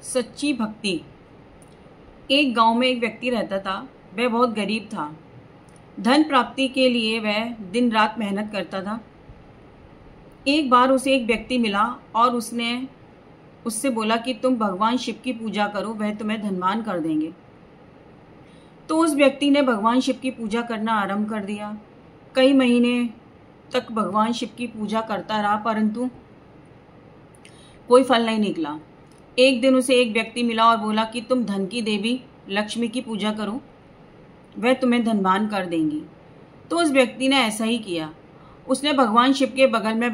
सच्ची भक्ति। एक गांव में एक व्यक्ति रहता था। वह बहुत गरीब था। धन प्राप्ति के लिए वह दिन रात मेहनत करता था। एक बार उसे एक व्यक्ति मिला और उसने उससे बोला कि तुम भगवान शिव की पूजा करो, वह तुम्हें धनवान कर देंगे। तो उस व्यक्ति ने भगवान शिव की पूजा करना आरंभ कर दिया। कई महीने तक भगवान शिव की पूजा करता रहा, परंतु कोई फल नहीं निकला। एक दिन उसे एक व्यक्ति मिला और बोला कि तुम धन की देवी लक्ष्मी की पूजा करो, वह तुम्हें धनवान कर देंगी। तो उस व्यक्ति ने ऐसा ही किया। उसने भगवान शिव के बगल में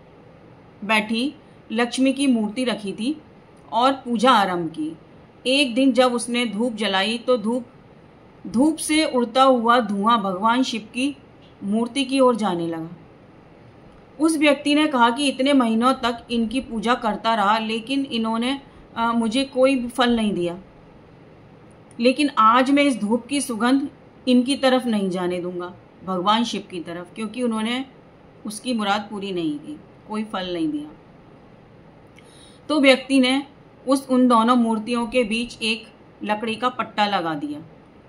बैठी लक्ष्मी की मूर्ति रखी थी और पूजा आरंभ की। एक दिन जब उसने धूप जलाई तो धूप से उड़ता हुआ धुआं भगवान शिव की मूर्ति की ओर जाने लगा। उस व्यक्ति ने कहा कि इतने महीनों तक इनकी पूजा करता रहा, लेकिन इन्होंने मुझे कोई फल नहीं दिया। लेकिन आज मैं इस धूप की सुगंध इनकी तरफ नहीं जाने दूंगा, भगवान शिव की तरफ, क्योंकि उन्होंने उसकी मुराद पूरी नहीं की, कोई फल नहीं दिया। तो व्यक्ति ने उन दोनों मूर्तियों के बीच एक लकड़ी का पट्टा लगा दिया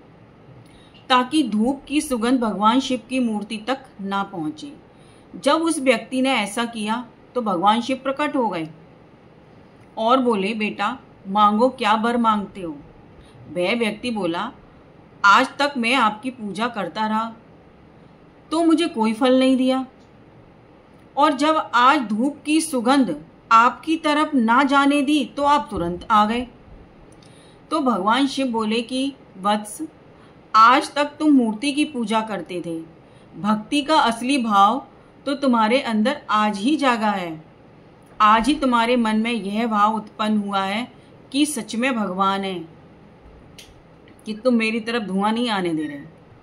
ताकि धूप की सुगंध भगवान शिव की मूर्ति तक ना पहुंचे। जब उस व्यक्ति ने ऐसा किया तो भगवान शिव प्रकट हो गए और बोले, बेटा मांगो, क्या वर मांगते हो। वह व्यक्ति बोला, आज तक मैं आपकी पूजा करता रहा तो मुझे कोई फल नहीं दिया, और जब आज धूप की सुगंध आपकी तरफ ना जाने दी तो आप तुरंत आ गए। तो भगवान शिव बोले कि वत्स, आज तक तुम मूर्ति की पूजा करते थे, भक्ति का असली भाव तो तुम्हारे अंदर आज ही जागा है। आज ही तुम्हारे मन में यह भाव उत्पन्न हुआ है कि सच में भगवान है, कि तुम मेरी तरफ धुआं नहीं आने दे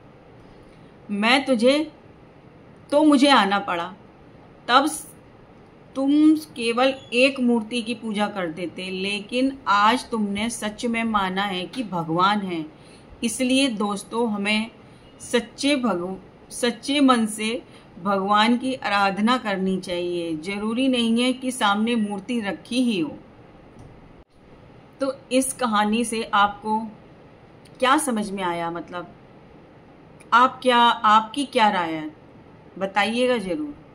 रहे। मुझे आना पड़ा। तब तुम केवल एक मूर्ति की पूजा करते थे, लेकिन आज तुमने सच में माना है कि भगवान है। इसलिए दोस्तों, हमें सच्चे मन से भगवान की आराधना करनी चाहिए। जरूरी नहीं है कि सामने मूर्ति रखी ही हो। तो इस कहानी से आपको क्या समझ में आया, मतलब आपकी क्या राय है, बताइएगा जरूर।